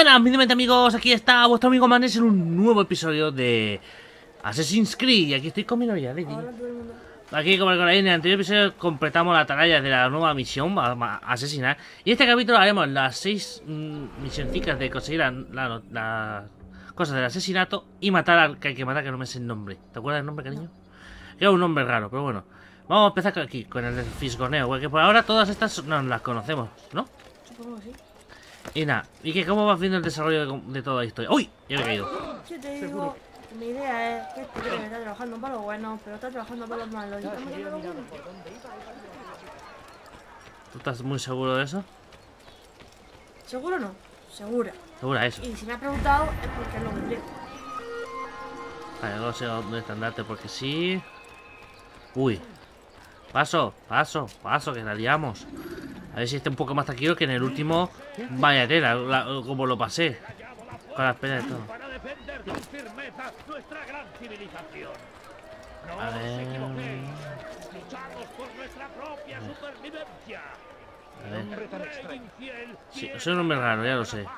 Buenas, mis demente amigos, aquí está vuestro amigo Manes en un nuevo episodio de Assassin's Creed. Y aquí estoy con mi novia, Lady. Aquí, como recordáis, en el anterior episodio completamos la tarea de la nueva misión, a asesinar. Y en este capítulo haremos las 6 misioncitas de conseguir las cosas del asesinato y matar al que hay que matar, que no me sé el nombre. ¿Te acuerdas del nombre, cariño? Que es un nombre raro, pero bueno. Vamos a empezar aquí, con el fisgoneo, porque por ahora todas estas no las conocemos, ¿no? Supongo que sí. Y nada, ¿y que cómo vas viendo el desarrollo de toda la historia? ¡Uy! Ya me he caído. Sí, te digo, mi idea es que este tío está trabajando para lo bueno, pero está trabajando para lo malo. Y estamos yendo a lo bueno. ¿Tú estás muy seguro de eso? ¿Seguro o no? Segura. Segura eso. Y si me ha preguntado es porque es lo que creo. Vale, no sé dónde estandarte porque sí. Uy. Paso, que la liamos. A ver si está un poco más tranquilo que en el último. Vaya tela, como lo pasé. Con las penas y todo. A ver. A ver. Sí, soy un hombre raro, ya lo sé.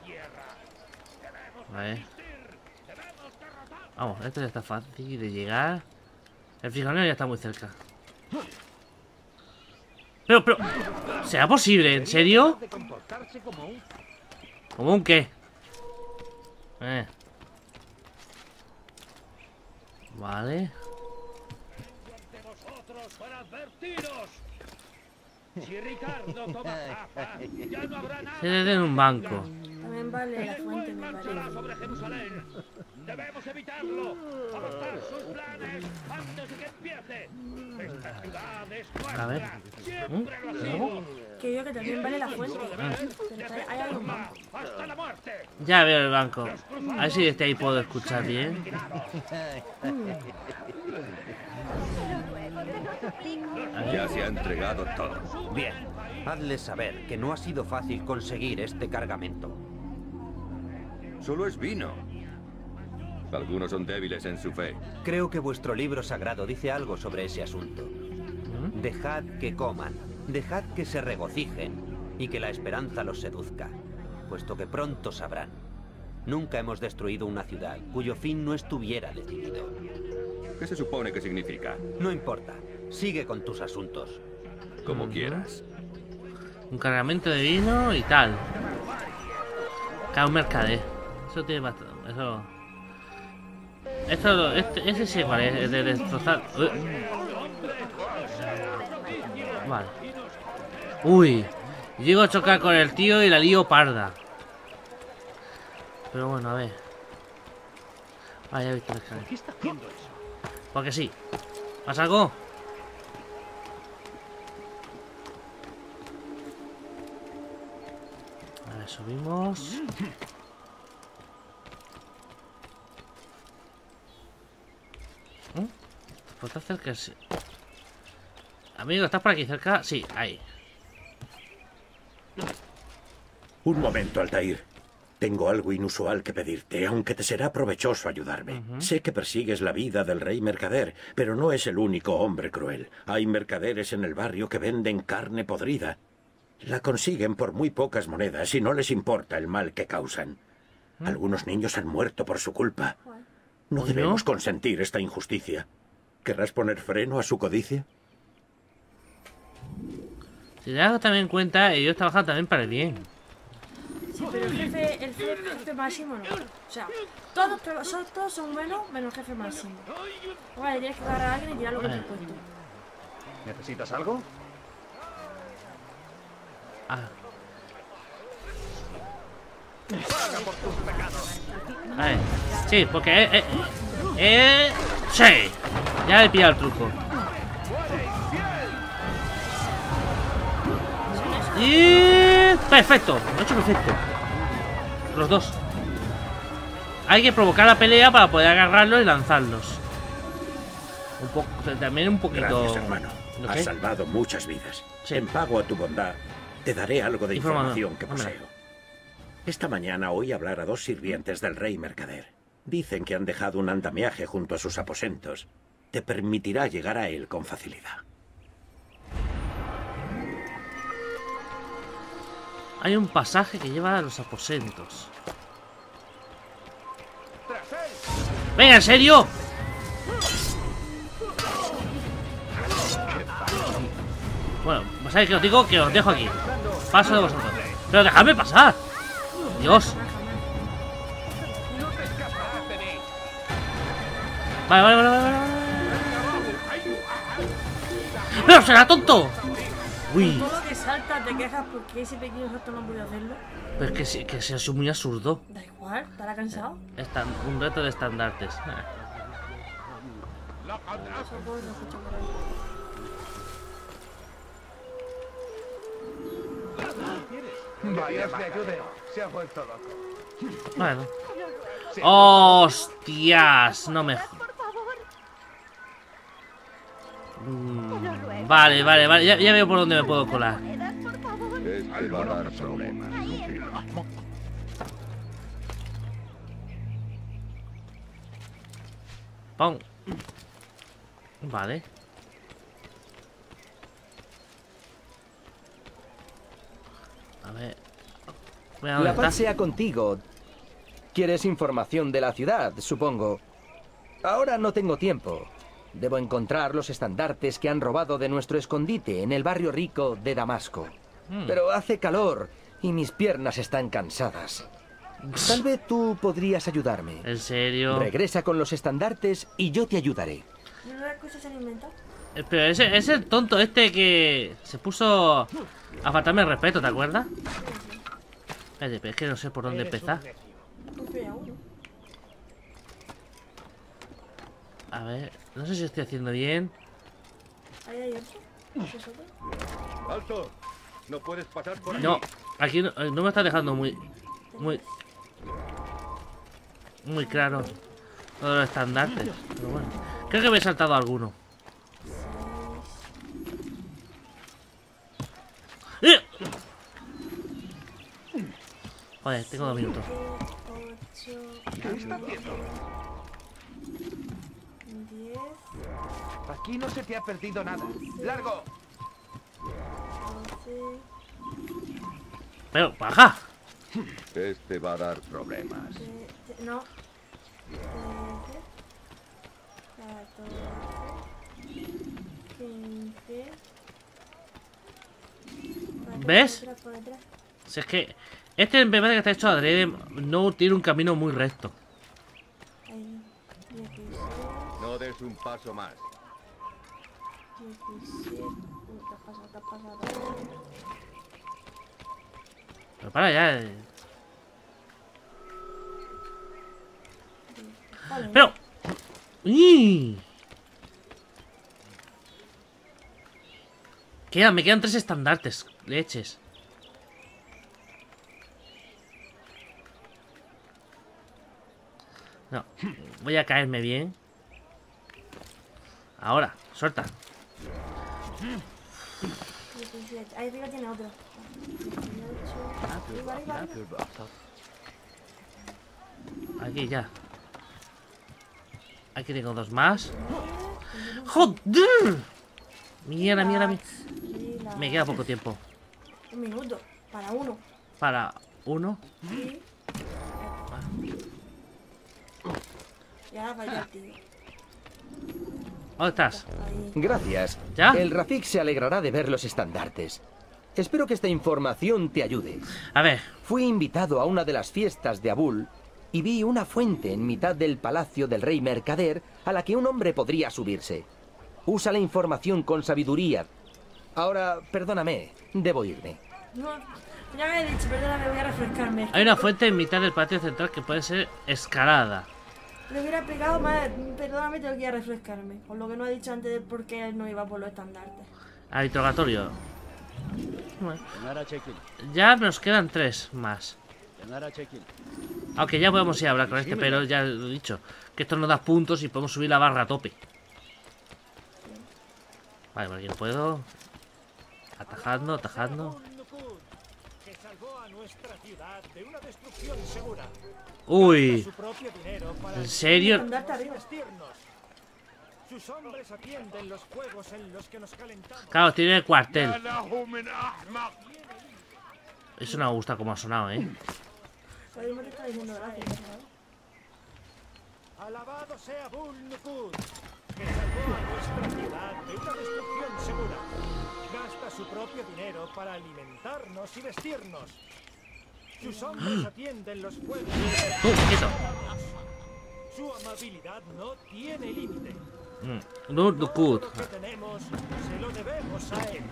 A ver. Vamos, esto ya está fácil de llegar. El frigonero ya está muy cerca. Pero, ¿será posible? ¿En serio? ¿Cómo un qué? Vale. Se desde en un banco. También vale la fuente, me parece. Debemos evitarlo. Adoptar sus planes antes de que empiece. Esta ciudad es A ver. nuestra. Siempre lo ha sido. Que yo que también vale la fuente. Pero hay algo más. Hasta la muerte. Ya veo el banco. A ver si desde ahí puedo escuchar bien. Ya se ha entregado todo. Bien, hazles saber que no ha sido fácil conseguir este cargamento. Solo es vino. Algunos son débiles en su fe. Creo que vuestro libro sagrado dice algo sobre ese asunto. Dejad que coman, dejad que se regocijen y que la esperanza los seduzca, puesto que pronto sabrán. Nunca hemos destruido una ciudad cuyo fin no estuviera decidido. ¿Qué se supone que significa? No importa, sigue con tus asuntos. Como quieras. Un cargamento de vino y tal. Cada un mercader. Eso tiene bastante. Eso. Ese sí, vale, es de destrozar. Vale. Uy. Llego a chocar con el tío y la lío parda. Pero bueno, a ver. Ah, ya he visto el escáner. ¿Qué está haciendo eso? Porque sí. ¿Pasa algo? A ver, subimos. Pues está cerca, sí. Amigo, ¿estás por aquí cerca? Sí, ahí. Un momento, Altair. Tengo algo inusual que pedirte, aunque te será provechoso ayudarme. Sé que persigues la vida del rey mercader, pero no es el único hombre cruel. Hay mercaderes en el barrio que venden carne podrida. La consiguen por muy pocas monedas y no les importa el mal que causan. Algunos niños han muerto por su culpa. No Oye, debemos consentir esta injusticia. ¿Querrás poner freno a su codicia? Si te das también cuenta, ellos trabajan también para el bien. Sí, pero el jefe máximo no. O sea, todos son buenos menos el jefe máximo. Vale, tienes que agarrar a alguien y tirar lo que te he puesto. ¿Necesitas algo? Ah. A ver. Sí, porque sí. Ya he pillado el truco. Y perfecto, lo he hecho perfecto. Los dos. Hay que provocar la pelea para poder agarrarlos y lanzarlos. Un poco, también un poquito. Gracias, hermano. ¿Lo Has qué? salvado muchas vidas. Sí. En pago a tu bondad, te daré algo de Informador. información que Dámela. poseo. Esta mañana oí hablar a 2 sirvientes del rey mercader. Dicen que han dejado un andamiaje junto a sus aposentos. Te permitirá llegar a él con facilidad. Hay un pasaje que lleva a los aposentos. Venga, ¿en serio? Bueno, pues sabéis que os digo que os dejo aquí. Paso de vosotros. Pero dejadme pasar. Dios. Vale. ¡Pero será tonto! Uy. Todo lo que saltas te quejas porque ese pequeño salto no han podido hacerlo. Pero es que es muy absurdo. Da igual, estará cansado. Un reto de estandartes. Eso puedo escuchar por ahí. Dios me ayude. Se ha vuelto loco. Bueno. ¡Hostias! No me... Vale. Ya veo por dónde me puedo colar. Este va a dar problemas. Pon. Vale. A ver. La paz sea contigo. ¿Quieres información de la ciudad, supongo? Ahora no tengo tiempo. Debo encontrar los estandartes que han robado de nuestro escondite en el barrio rico de Damasco. Pero hace calor y mis piernas están cansadas. Tal vez tú podrías ayudarme. ¿En serio? Regresa con los estandartes y yo te ayudaré. ¿Nuevas cosas se han inventado? Pero ese es el tonto este que se puso a faltarme el respeto, ¿te acuerdas? Espérate, pero es que no sé por dónde empezar. A ver, no sé si estoy haciendo bien. ¿Ahí hay otro? ¿Es otro? ¡Alto! No puedes pasar por aquí. No, aquí no me está dejando muy claro todos los estandartes. Pero bueno, creo que me he saltado alguno. ¡Eh! Joder, tengo 2 minutos. 8, 10, Aquí no se te ha perdido nada. ¡Largo! 12, Pero, baja. Este va a dar problemas. no. 13, 14, 15. ¿Ves? Si es que este me parece que está hecho adrede, no tiene un camino muy recto. Ahí, 16, No des un paso más. 17. Te has pasado. Pero para ya. Vale. Pero. ¡Uy! Me quedan 3 estandartes. Leches. No. Voy a caerme bien. Ahora, suelta. 17. Ahí arriba tiene otro. 18. Arriba. Aquí ya. Aquí tengo 2 más. ¡Joder! Mierda. Me queda poco tiempo. 1 minuto. Para uno. Para 1. Sí. Y ahora para el tío. ¿Dónde estás? Ahí. Gracias. ¿Ya? El Rafik se alegrará de ver los estandartes. Espero que esta información te ayude. A ver. Fui invitado a una de las fiestas de Abul y vi una fuente en mitad del palacio del rey mercader a la que un hombre podría subirse. Usa la información con sabiduría. Ahora, perdóname, debo irme. No, ya me he dicho, perdóname, voy a refrescarme. Hay una fuente en mitad del patio central que puede ser escalada. Le hubiera explicado más, perdóname, tengo que ir a refrescarme. Por lo que no he dicho antes de por qué él no iba por los estandartes. Al interrogatorio. Bueno. Ya nos quedan 3 más. Aunque ya podemos ir a hablar con este, pero ya lo he dicho. Que esto nos da puntos y podemos subir la barra a tope. Vale, por aquí no puedo. Atajando. Que salvó a nuestra ciudad de una destrucción segura. Uy. Su propio dinero para ¿En serio? Estandarte arriba. vestirnos. Sus hombres atienden los fuegos en los que nos calentamos. Claro, tiene el cuartel. Eso no me gusta como ha sonado, Lo mismo te está diciendo gracias, ¿sabes? Alabado sea Bull-Nukud, que salvó a nuestra ciudad de una destrucción segura. Gasta su propio dinero para alimentarnos y vestirnos. Sus hombres atienden los fuegos. Quieto. Su amabilidad no tiene límite. Bull-Nukud. Lo que tenemos se lo debemos a él.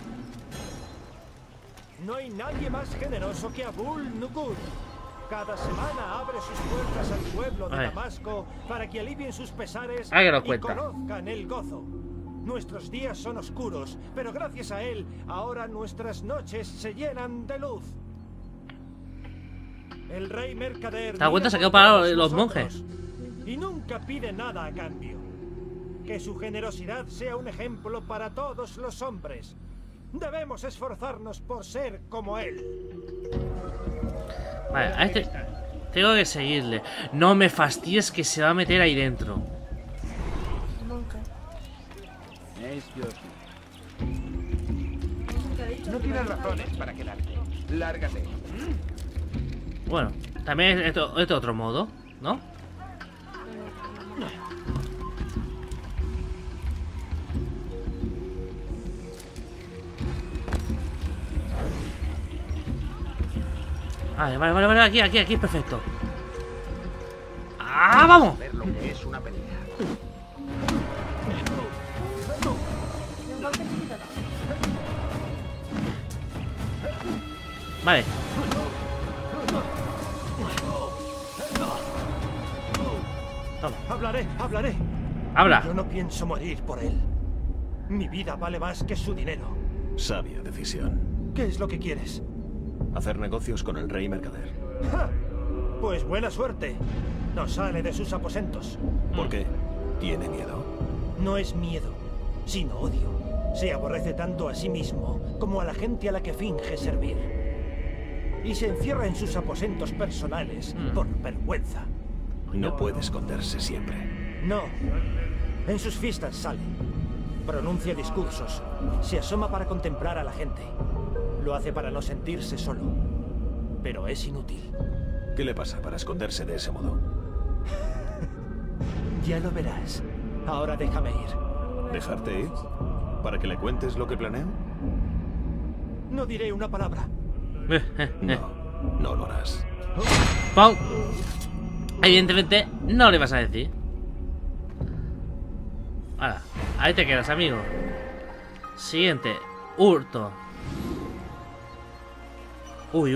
No hay nadie más generoso que Bull-Nukud. Cada semana abre sus puertas al pueblo de Damasco para que alivien sus pesares y conozcan el gozo. Nuestros días son oscuros, pero gracias a él, ahora nuestras noches se llenan de luz. El rey mercader... ¿Te das cuenta? Se quedó parado los monjes. Y nunca pide nada a cambio. Que su generosidad sea un ejemplo para todos los hombres. Debemos esforzarnos por ser como él. Vale, a este tengo que seguirle. No me fastidies que se va a meter ahí dentro. Nunca. No tienes razones para quedarte. Lárgate. Bueno, también este otro modo, ¿no? Vale, aquí, perfecto. ¡Ah, vamos! Ver lo que es una pelea. Vale. Toma. Hablaré. Habla. Yo no pienso morir por él. Mi vida vale más que su dinero. Sabia decisión. ¿Qué es lo que quieres? Hacer negocios con el rey mercader. ¡Ja! Pues buena suerte. No sale de sus aposentos. ¿Por qué? ¿Tiene miedo? No es miedo, sino odio. Se aborrece tanto a sí mismo como a la gente a la que finge servir. Y se encierra en sus aposentos personales por vergüenza. No puede esconderse siempre. No. En sus fiestas sale. Pronuncia discursos. Se asoma para contemplar a la gente. Lo hace para no sentirse solo. Pero es inútil. ¿Qué le pasa para esconderse de ese modo? Ya lo verás. Ahora déjame ir. ¿Dejarte ir? ¿Para que le cuentes lo que planeo? No diré una palabra. No lo harás. Pau. Evidentemente no le vas a decir. Ahora, ahí te quedas, amigo. Siguiente. Hurto. Uy.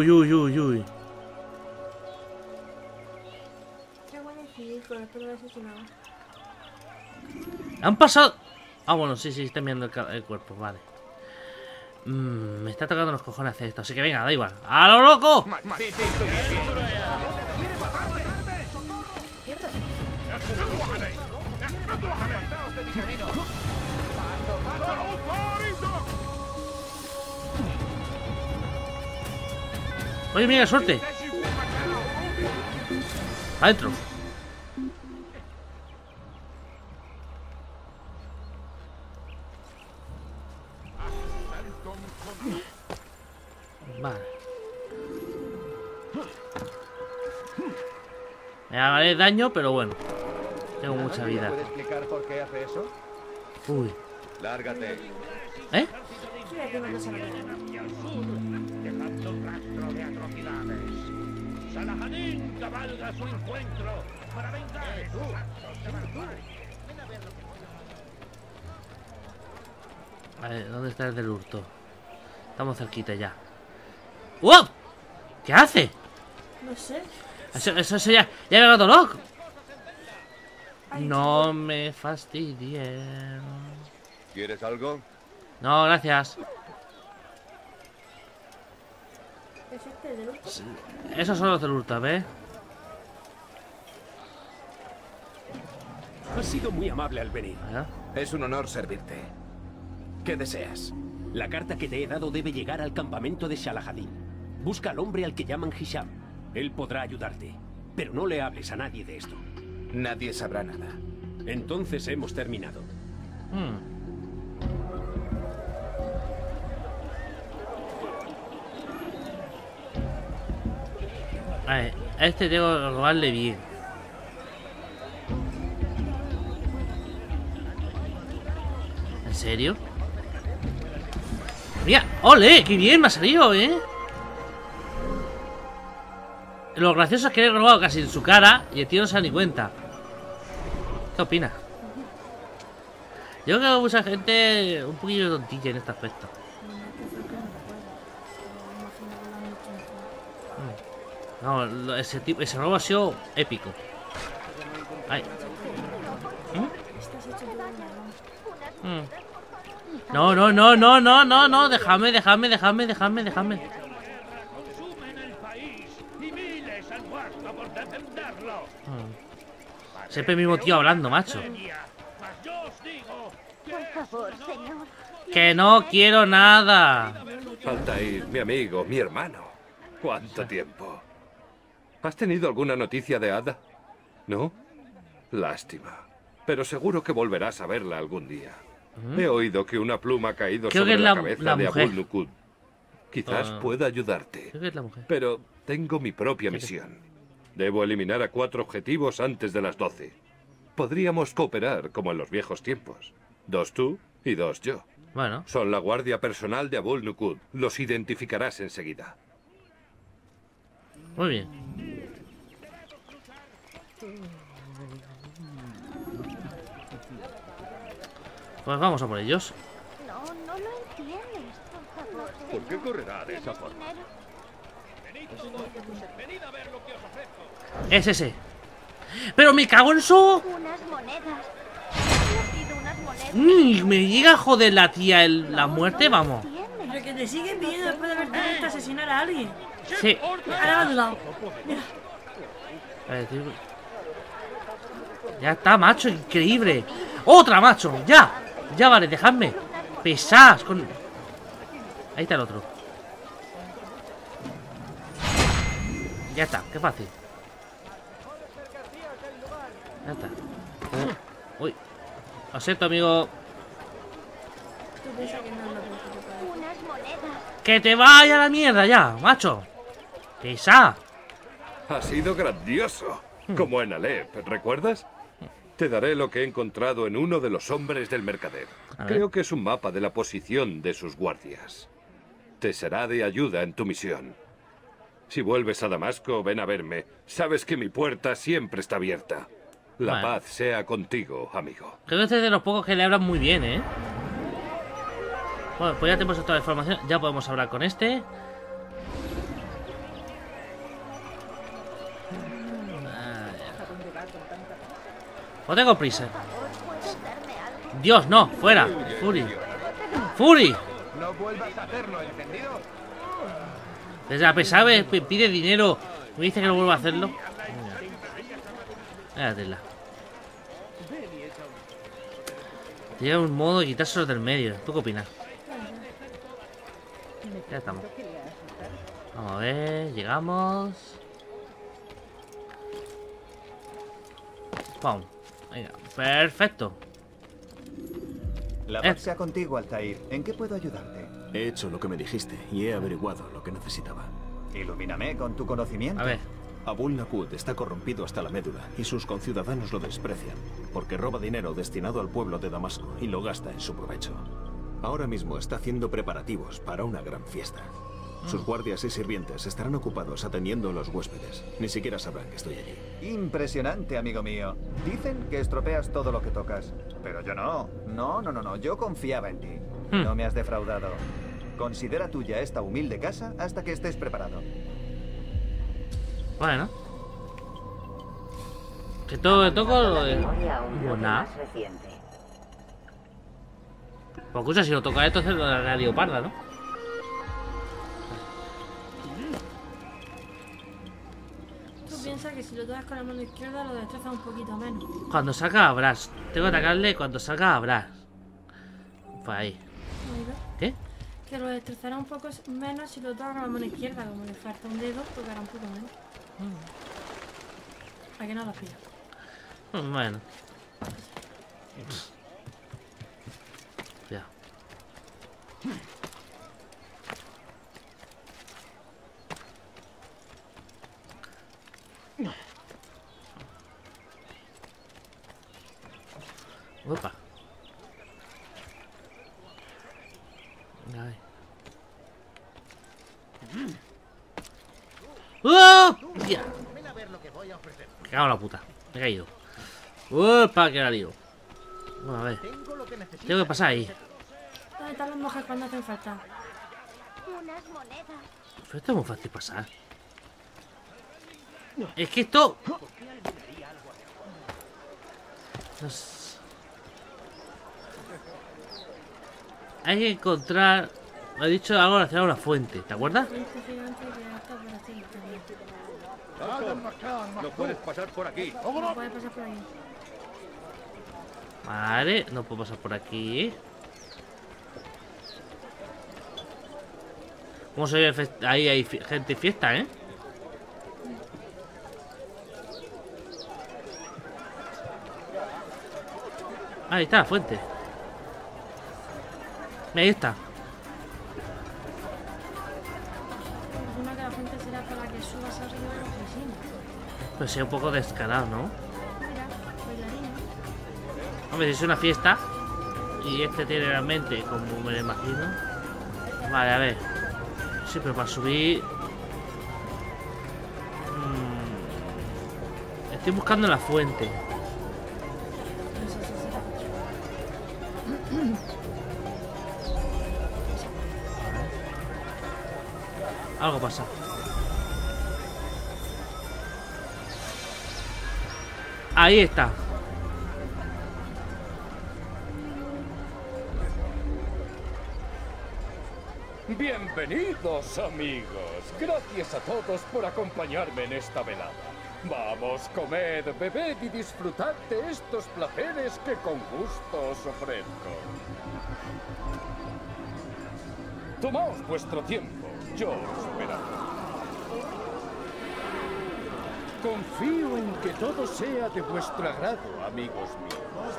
Qué buen con esto lo he asesinado. Han pasado... Ah, bueno, sí, está mirando el cuerpo, vale. Me está tocando los cojones hacer esto, así que venga, da igual. ¡A lo loco! Oye, mira, suerte. Adentro. Vale. Me haré daño, pero bueno. Tengo mucha vida. ¿Puede explicar por qué hace eso? Uy. Lárgate. ¿Eh? Dejando un rastro de atrocidades. Salahadin cabalga a su encuentro para vengar sus actos de barbarie. A ver, ¿dónde está el del hurto? Estamos cerquita ya. ¡Wow! ¿Qué hace? No sé. Eso ya me ha dado loco. No me fastidien. ¿Quieres algo? No, gracias. ¿Es este del hurto? Esos son los del hurto, ¿ves? Has sido muy amable al venir. ¿Ah? Es un honor servirte. ¿Qué deseas? La carta que te he dado debe llegar al campamento de Salahadin. Busca al hombre al que llaman Hisham. Él podrá ayudarte. Pero no le hables a nadie de esto. Nadie sabrá nada. Entonces hemos terminado. A ver, a este tengo que robarle bien. serio? Mira, ole, qué bien me ha salido, Lo gracioso es que le he robado casi en su cara y el tío no se da ni cuenta. ¿Qué opina? Yo creo que mucha gente un poquillo tontilla en este aspecto. No, ese robo ha sido épico. Ay. No, no, no, no, no, no, no, déjame. Consumen el país y miles han muerto por defenderlo. Siempre el mismo tío hablando, macho. Mas yo os digo Por favor, señor. Que no quiero nada. Altair, mi amigo, mi hermano. ¿Cuánto tiempo? ¿Has tenido alguna noticia de Ada? ¿No? Lástima. Pero seguro que volverás a verla algún día. He oído que una pluma ha caído sobre la cabeza de Abul Nukud. Quizás pueda ayudarte. Creo que es la mujer. Pero tengo mi propia misión. Debo eliminar a 4 objetivos antes de las 12. Podríamos cooperar como en los viejos tiempos. 2 tú y 2 yo. Bueno. Son la guardia personal de Abul Nukud. Los identificarás enseguida. Muy bien. Pues vamos a por ellos. No lo entiendes. Por favor. ¿Por qué correrá de esa forma? venid a ver lo que os ofrezco. Es ese. Pero me cago en su... Unas monedas. Yo pido unas monedas. Me llega a joder la tía la muerte, vamos. Pero que te siguen pidiendo después de haberte visto asesinar a alguien. Sí. Ahora a tu lado. Mira. Ya está, macho, increíble. ¡Otra, macho! ¡Ya! Ya vale, dejadme. Pesás con... Ahí está el otro. Ya está, qué fácil. Ya está. Uy. Lo siento, amigo. Unas monedas. ¡Que te vaya a la mierda ya, macho! ¡Pesa! Ha sido grandioso. Como en Alep, ¿recuerdas? Te daré lo que he encontrado en uno de los hombres del mercader. Creo que es un mapa de la posición de sus guardias. Te será de ayuda en tu misión. Si vuelves a Damasco, ven a verme. Sabes que mi puerta siempre está abierta. La paz sea contigo, amigo. Creo que este es de los pocos que le hablan muy bien, ¿eh? Bueno, pues ya tenemos toda la información. Ya podemos hablar con este. No tengo prisa. Dios, no, fuera. Fury. Fury. No vuelvas a hacerlo, ¿entendido? Desde la pesada pide dinero. Me dice que no vuelva a hacerlo. Míratela. Llega un modo de quitárselos del medio. ¿Tú qué opinas? Ya estamos. Vamos a ver, llegamos. ¡Pum! Venga, perfecto. La paz sea contigo, Altair. ¿En qué puedo ayudarte? He hecho lo que me dijiste y he averiguado lo que necesitaba. Ilumíname con tu conocimiento. A ver. Abul Nukud está corrompido hasta la médula y sus conciudadanos lo desprecian porque roba dinero destinado al pueblo de Damasco y lo gasta en su provecho. Ahora mismo está haciendo preparativos para una gran fiesta. Sus guardias y sirvientes estarán ocupados atendiendo a los huéspedes. Ni siquiera sabrán que estoy allí. Impresionante, amigo mío. Dicen que estropeas todo lo que tocas. Pero yo no. No. Yo confiaba en ti. No me has defraudado. Considera tuya esta humilde casa hasta que estés preparado. Bueno. Que todo lo toco lo de... Pues nada. Pues escucha, si lo toca esto, es lo de la leoparda, ¿no? Tú piensas que si lo tocas con la mano izquierda lo destrozas un poquito menos. Cuando salga a Brass. Tengo que atacarle cuando salga a Brass. Pues ahí. ¿Qué? Que lo destrozará un poco menos si lo tocas con la mano izquierda. Como le falta un dedo, tocará un poco menos. ¿A que no lo pillas? Bueno. Ya. Opa. Me cago en la puta. Me he caído. ¡Upa! Que la lío. Bueno, a ver. Tengo que pasar ahí. ¿Dónde están las monjas cuando hacen falta? Unas monedas. Pero esto es muy fácil pasar. Es que esto... Hay que encontrar... Me ha dicho algo relacionado a una fuente, ¿te acuerdas? No puedes pasar por aquí. No puedes pasar por ahí. Vale, no puedo pasar por aquí. ¿Cómo se ve? Ahí hay gente y fiesta, ¿eh? Ahí está la fuente. Ahí está. Una que la fuente será para que subas arriba de la oficina. Pues sea un poco descarado, ¿no? Mira, bailarina. Hombre, si es una fiesta y este tiene realmente, como me lo imagino. Vale, a ver. Sí, pero para subir... Estoy buscando la fuente. Algo pasa. Ahí está. Bienvenidos, amigos. Gracias a todos por acompañarme en esta velada. Vamos, comed, bebed y disfrutad de estos placeres que con gusto os ofrezco. Tomaos vuestro tiempo. Yo os esperaré. Confío en que todo sea de vuestro agrado, amigos míos.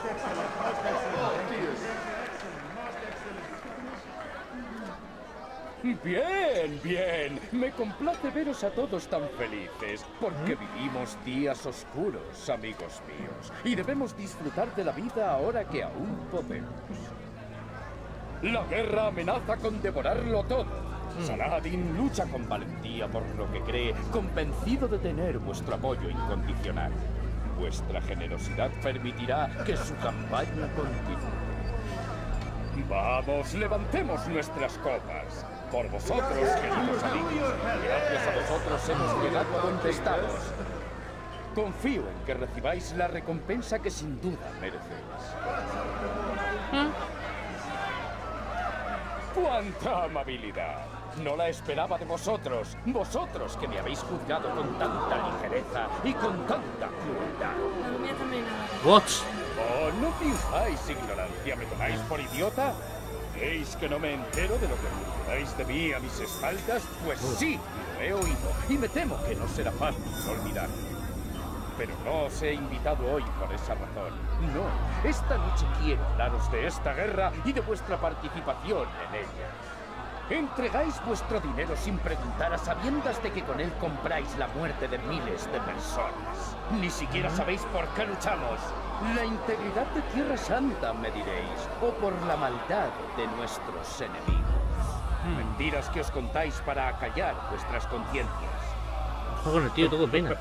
Bien, bien. Me complace veros a todos tan felices, porque vivimos días oscuros, amigos míos, y debemos disfrutar de la vida ahora que aún podemos. La guerra amenaza con devorarlo todo. Saladin lucha con valentía por lo que cree, convencido de tener vuestro apoyo incondicional. Vuestra generosidad permitirá que su campaña continúe. Vamos, levantemos nuestras copas. Por vosotros, queridos amigos. Gracias a vosotros hemos llegado a donde estamos. Confío en que recibáis la recompensa que sin duda merecéis. ¡Cuánta amabilidad! No la esperaba de vosotros. Vosotros que me habéis juzgado con tanta ligereza y con tanta crueldad. What? Oh, no finjáis ignorancia. ¿Me tomáis por idiota? ¿Veis que no me entero de lo que murmuráis de mí a mis espaldas? Pues sí, lo he oído. Y me temo que no será fácil olvidarlo. Pero no os he invitado hoy por esa razón. No, esta noche quiero hablaros de esta guerra y de vuestra participación en ella. Entregáis vuestro dinero sin preguntar a sabiendas de que con él compráis la muerte de miles de personas. Ni siquiera sabéis por qué luchamos. La integridad de Tierra Santa, me diréis, o por la maldad de nuestros enemigos. Mentiras que os contáis para acallar vuestras conciencias. Con el tío, todo pena.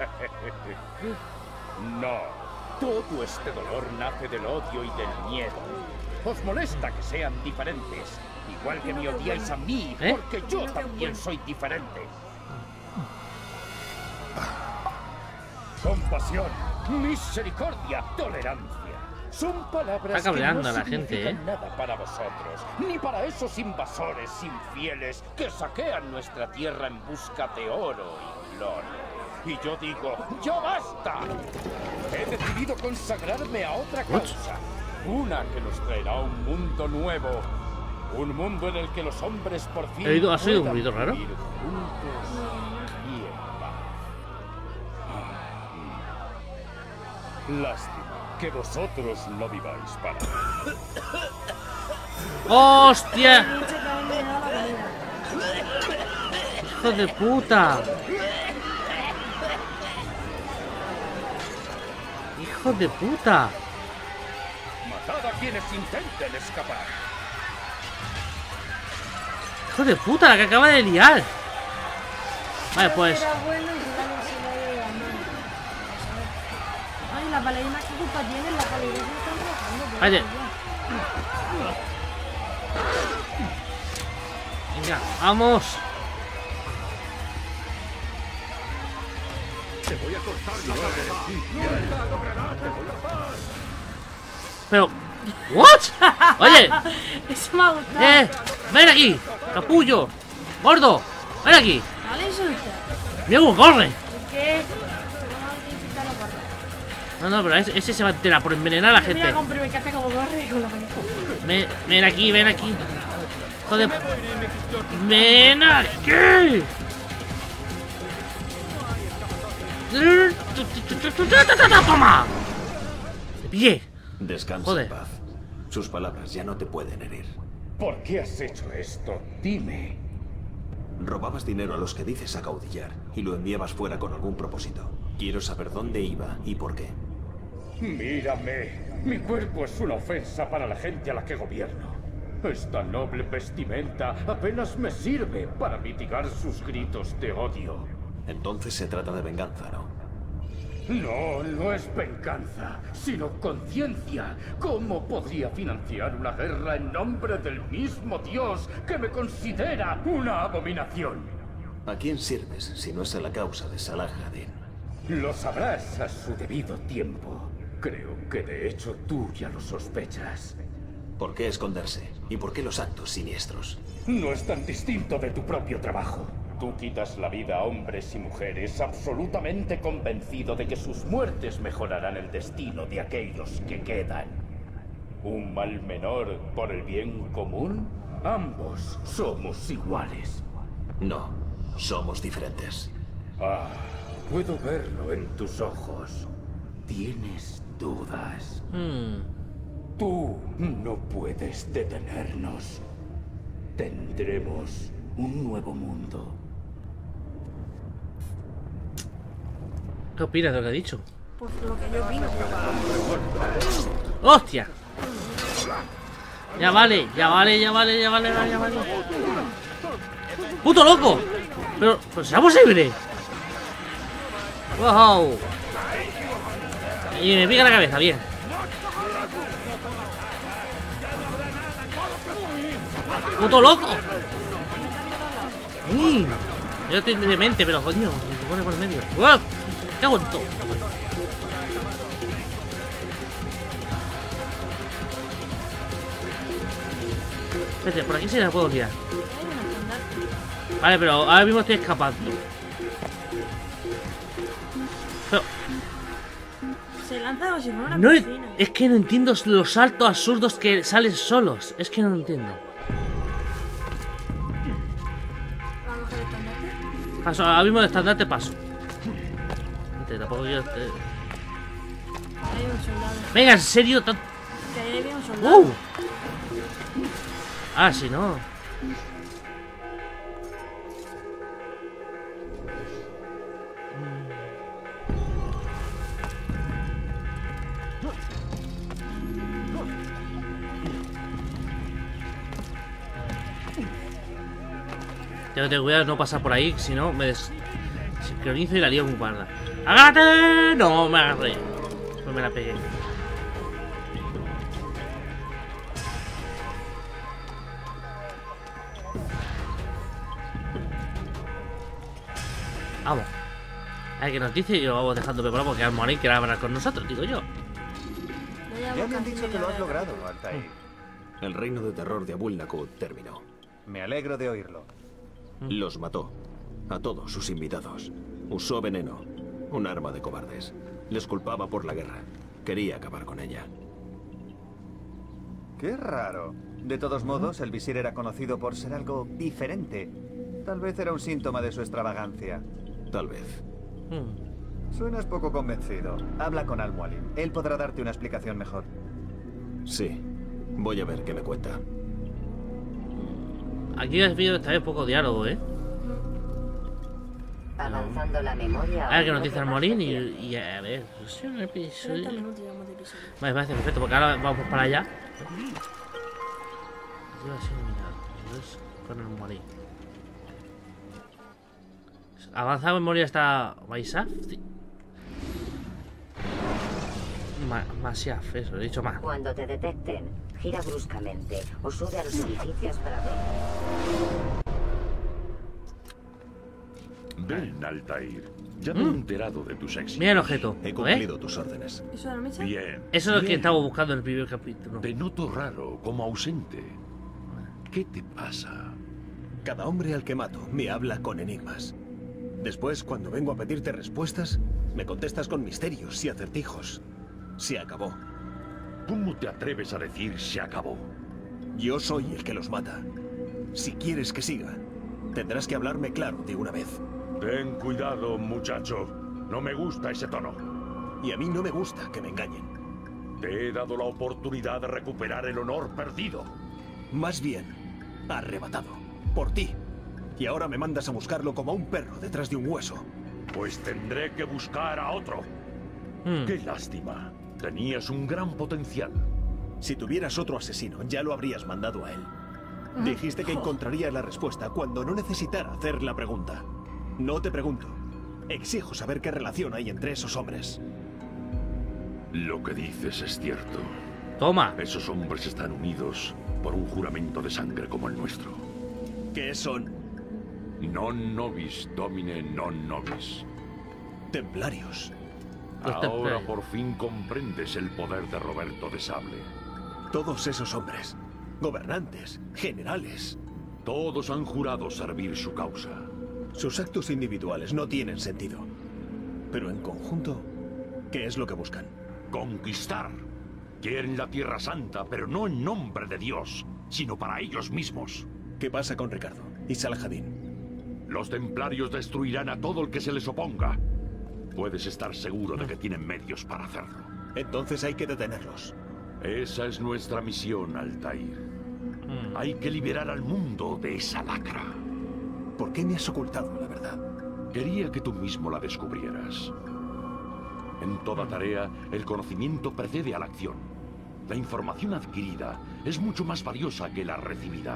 No, todo este dolor nace del odio y del miedo. Os molesta que sean diferentes, igual que me odiáis a mí, porque yo también soy diferente. Compasión, misericordia, tolerancia. Son palabras que no significan nada para vosotros, ni para esos invasores infieles que saquean nuestra tierra en busca de oro y gloria. Y yo digo, ¡ya basta! He decidido consagrarme a otra causa. Una que nos traerá un mundo nuevo. Un mundo en el que los hombres por fin ¿Ha sido un ruido raro? vivir juntos y en paz. Lástima que vosotros no viváis para mí. ¡Hostia! ¡Hijo de puta! ¡Hijo de puta! Matad a quienes intenten escapar. ¡Hijo de puta! La que acaba de liar. Vale, pues. las bailarinas qué culpa tienen, las bailarinas están trabajando. Vaya. Venga, vamos. Te voy a cortar la cabeza. Nunca lograrás escapar. Pero... ¿What? Oye. Eso me ha gustado. Ven aquí, capullo. Gordo, ven aquí. Vale, insulta. Mira cómo corre. ¿Qué? No, pero ese se va a enterar por envenenar a la gente. Mira, compré que hace como corre con la manita. Ven aquí, ven aquí. Joder. Ven aquí. ¡Toma! ¡Te pillé! Descansa en paz. Sus palabras ya no te pueden herir. ¿Por qué has hecho esto? Dime. Robabas dinero a los que dices acaudillar y lo enviabas fuera con algún propósito. Quiero saber dónde iba y por qué. Mírame. Mi cuerpo es una ofensa para la gente a la que gobierno. Esta noble vestimenta apenas me sirve para mitigar sus gritos de odio. Entonces se trata de venganza, ¿no? No, no es venganza, sino conciencia. ¿Cómo podría financiar una guerra en nombre del mismo Dios que me considera una abominación? ¿A quién sirves si no es a la causa de Salah ad-Din? Lo sabrás a su debido tiempo. Creo que de hecho tú ya lo sospechas. ¿Por qué esconderse? ¿Y por qué los actos siniestros? No es tan distinto de tu propio trabajo. Tú quitas la vida a hombres y mujeres absolutamente convencido de que sus muertes mejorarán el destino de aquellos que quedan. ¿Un mal menor por el bien común? Ambos somos iguales. No, somos diferentes. Ah, puedo verlo en tus ojos. Tienes dudas. Tú no puedes detenernos. Tendremos un nuevo mundo. ¿Qué opinas de lo que ha dicho? Pues lo que yo opino. ¡Hostia! Ya vale. ¡Puto loco! Pero ¿será posible? ¡Wow! Y me pica la cabeza, bien. ¡Puto loco! Yo estoy demente, pero coño, me pone por el medio. ¡Wow! ¡Qué aguanto! Espérate, por aquí se la puedo tirar. Vale, pero ahora mismo estoy escapando. Pero... Se lanza como si fuera una no, piscina. es que no entiendo los saltos absurdos que salen solos. Es que no lo entiendo. Paso, ahora mismo de estandarte paso. Tampoco yo... Hay un soldado. Venga, en serio. Que ahí había un soldado. Ah, si no. Tengo que tener cuidado de no pasar por ahí, si no me desincronizo y la lío con guarda. ¡Agárrate! No, me agarré. Después me la pegué. Vamos. A ver qué nos dice y lo vamos dejando preparado porque Al-Morín quiere hablar con nosotros, digo yo. Ya me han dicho que lo has logrado, Altair. El reino de terror de Abul Naqud terminó. Me alegro de oírlo. Los mató. A todos sus invitados. Usó veneno. Un arma de cobardes. Les culpaba por la guerra. Quería acabar con ella. Qué raro. De todos modos, el visir era conocido por ser algo diferente. Tal vez era un síntoma de su extravagancia. Tal vez. Suenas poco convencido. Habla con Al-Mualim. Él podrá darte una explicación mejor. Sí. Voy a ver qué me cuenta. Aquí has visto esta vez poco diálogo, ¿eh? Avanzando la memoria. A ver qué nos dice Al-Morín y a ver. Pues un episodio. Vale, parece perfecto, porque ahora vamos para allá. Con Al-Morín. Avanzada memoria está Maisaf. Sí. Masiaf, eso, he dicho más. Cuando te detecten, gira bruscamente o sube a los edificios para ver. Ven, Altair. Ya me he enterado de tus éxitos. Mira el objeto. He cumplido tus órdenes. ¿Eso era la mecha? Bien. Eso es lo que estaba buscando en el primer capítulo. Te noto raro, como ausente. ¿Qué te pasa? Cada hombre al que mato me habla con enigmas. Después, cuando vengo a pedirte respuestas, me contestas con misterios y acertijos. Se acabó. ¿Cómo te atreves a decir se acabó? Yo soy el que los mata. Si quieres que siga, tendrás que hablarme claro de una vez. Ten cuidado, muchacho. No me gusta ese tono. Y a mí no me gusta que me engañen. Te he dado la oportunidad de recuperar el honor perdido. Más bien, arrebatado. Por ti. Y ahora me mandas a buscarlo como a un perro detrás de un hueso. Pues tendré que buscar a otro. Qué lástima. Tenías un gran potencial. Si tuvieras otro asesino, ya lo habrías mandado a él. Dijiste que encontrarías la respuesta cuando no necesitara hacer la pregunta. No te pregunto. Exijo saber qué relación hay entre esos hombres. Lo que dices es cierto. Toma. Esos hombres están unidos por un juramento de sangre como el nuestro. ¿Qué son? Non nobis, domine non nobis. Templarios. Ahora por fin comprendes el poder de Roberto de Sable. Todos esos hombres, gobernantes, generales. Todos han jurado servir su causa. Sus actos individuales no tienen sentido. Pero en conjunto, ¿qué es lo que buscan? Conquistar. Quieren la Tierra Santa, pero no en nombre de Dios, sino para ellos mismos. ¿Qué pasa con Ricardo y Salahadin? Los templarios destruirán a todo el que se les oponga. Puedes estar seguro de que tienen medios para hacerlo. Entonces hay que detenerlos. Esa es nuestra misión, Altair. Hay que liberar al mundo de esa lacra. ¿Por qué me has ocultado la verdad? Quería que tú mismo la descubrieras. En toda tarea, el conocimiento precede a la acción. La información adquirida es mucho más valiosa que la recibida.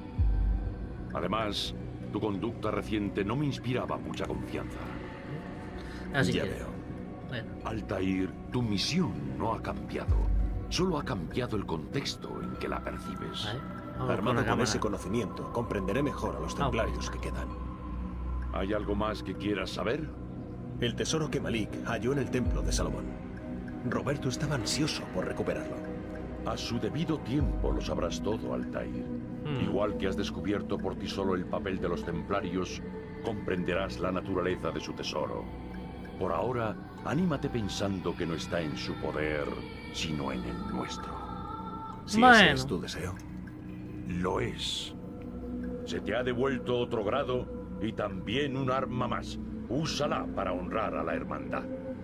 Además, tu conducta reciente no me inspiraba mucha confianza. Así ya que... veo. Bueno. Altair, tu misión no ha cambiado. Solo ha cambiado el contexto en que la percibes. Armado con ese conocimiento, comprenderé mejor a los templarios que quedan. ¿Hay algo más que quieras saber? El tesoro que Malik halló en el templo de Salomón. Roberto estaba ansioso por recuperarlo. A su debido tiempo lo sabrás todo, Altair. Igual que has descubierto por ti solo el papel de los templarios, comprenderás la naturaleza de su tesoro. Por ahora, anímate pensando que no está en su poder, sino en el nuestro. Si ese es tu deseo. Lo es. Se te ha devuelto otro grado y también un arma más. Úsala para honrar a la hermandad.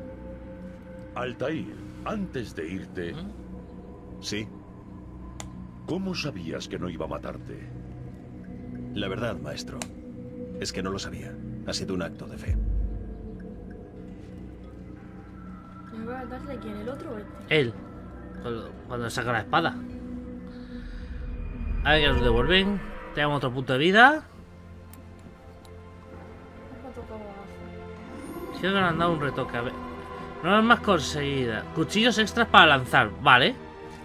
Altair, antes de irte... Sí. ¿Cómo sabías que no iba a matarte? La verdad, maestro, es que no lo sabía. Ha sido un acto de fe. ¿Me va a darle quién? ¿El otro o este? Él. Cuando saca la espada. A ver que nos devuelven. Tenemos otro punto de vida. Creo que nos han dado un retoque. A ver. No es más conseguida. Cuchillos extras para lanzar. Vale.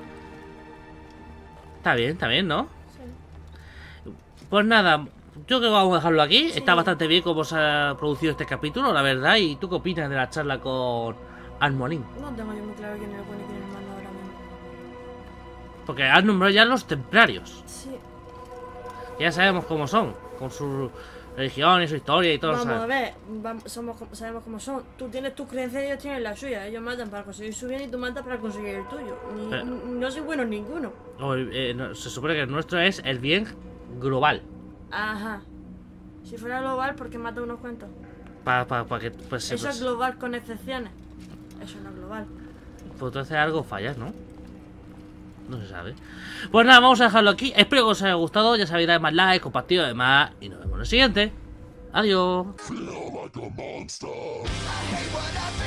Está bien, ¿no? Sí. Pues nada. Yo creo que vamos a dejarlo aquí. Sí. Está bastante bien cómo se ha producido este capítulo, la verdad. ¿Y tú qué opinas de la charla con Armonín? No tengo yo muy claro quién es el bueno y quién es el malo ahora mismo. Porque has nombrado ya los templarios. Sí. Ya sabemos cómo son. Con su religión y su historia y todo. Vamos a ver. Sabemos cómo son. Tú tienes tus creencias y ellos tienen las suyas. Ellos matan para conseguir su bien y tú matas para conseguir el tuyo. No soy bueno en ninguno. No, se supone que el nuestro es el bien global. Ajá. Si fuera global, ¿por qué mata unos cuantos? Para que pues, eso es global con excepciones. Eso no es global. Pues entonces algo fallas, ¿no? No se sabe. Pues nada, vamos a dejarlo aquí. Espero que os haya gustado. Ya sabéis, dale más like, compartido además. Y nos vemos en el siguiente. Adiós.